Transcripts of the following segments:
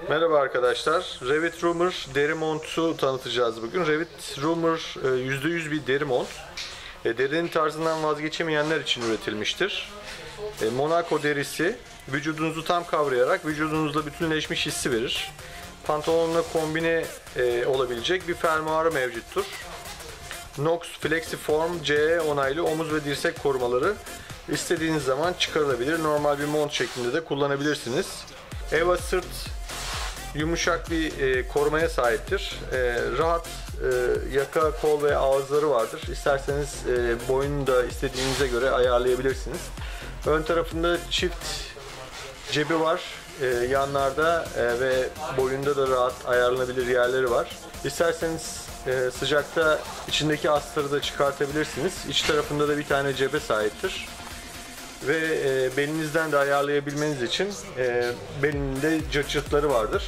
Merhaba arkadaşlar. Revit Rumor deri montu tanıtacağız bugün. Revit Rumor %100 bir deri mont. Derinin tarzından vazgeçemeyenler için üretilmiştir. Monaco derisi vücudunuzu tam kavrayarak vücudunuzla bütünleşmiş hissi verir. Pantolonla kombine olabilecek bir fermuarı mevcuttur. Nox Flexiform CE onaylı omuz ve dirsek korumaları istediğiniz zaman çıkarılabilir. Normal bir mont şeklinde de kullanabilirsiniz. EVA sırt yumuşak bir korumaya sahiptir. Rahat yaka, kol ve ağızları vardır. İsterseniz boyunu da istediğinize göre ayarlayabilirsiniz. Ön tarafında çift cebi var. Yanlarda ve boyunda da rahat ayarlanabilir yerleri var. İsterseniz sıcakta içindeki astarı da çıkartabilirsiniz. İç tarafında da bir tane cebe sahiptir. Ve belinizden de ayarlayabilmeniz için belinde cırt vardır.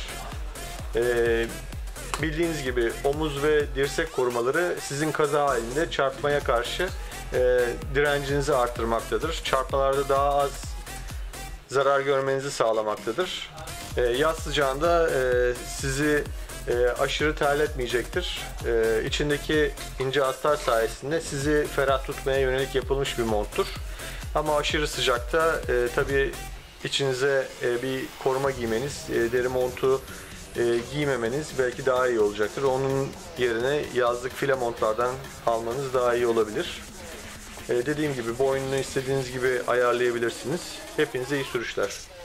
Bildiğiniz gibi omuz ve dirsek korumaları sizin kaza halinde çarpmaya karşı direncinizi arttırmaktadır. Çarpmalarda daha az zarar görmenizi sağlamaktadır. Yaz sıcağında sizi aşırı terletmeyecektir. İçindeki ince astar sayesinde sizi ferah tutmaya yönelik yapılmış bir monttur. Ama aşırı sıcakta tabii içinize bir koruma giymeniz, deri montu giymemeniz belki daha iyi olacaktır. Onun yerine yazlık file montlardan almanız daha iyi olabilir. Dediğim gibi boynunu istediğiniz gibi ayarlayabilirsiniz. Hepinize iyi sürüşler.